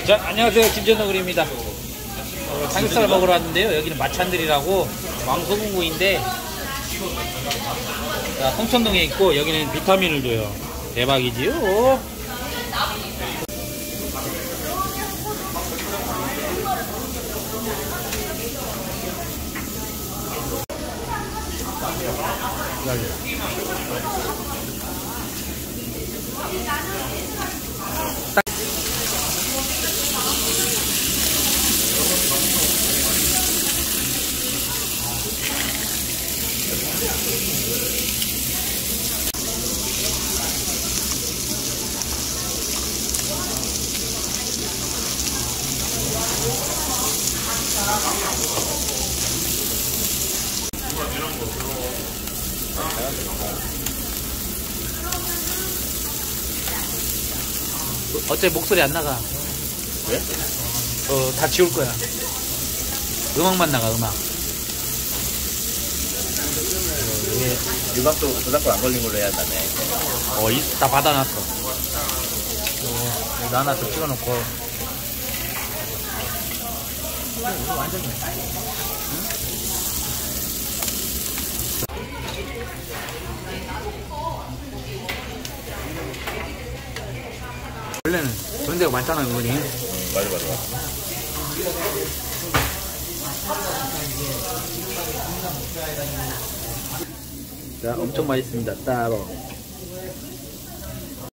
자, 안녕하세요. 김전너구리입니다. 삼겹살 먹으러 왔는데요. 여기는 마찬들이라고 왕소금구이인데, 자, 홍천동에 있고 여기는 비타민을 줘요. 대박이지요. 어차피 목소리 안 나가. 왜? 다 지울 거야. 음악만 나가, 음악. 유박도 저작권 안 걸린 걸로 해야 한다네. 다 받아놨어. 여기 하나 더 찍어놓고. 완전히. 원래는 그런 데가 많잖아요, 어머니. 맞아. 자, 엄청 맛있습니다. 따로.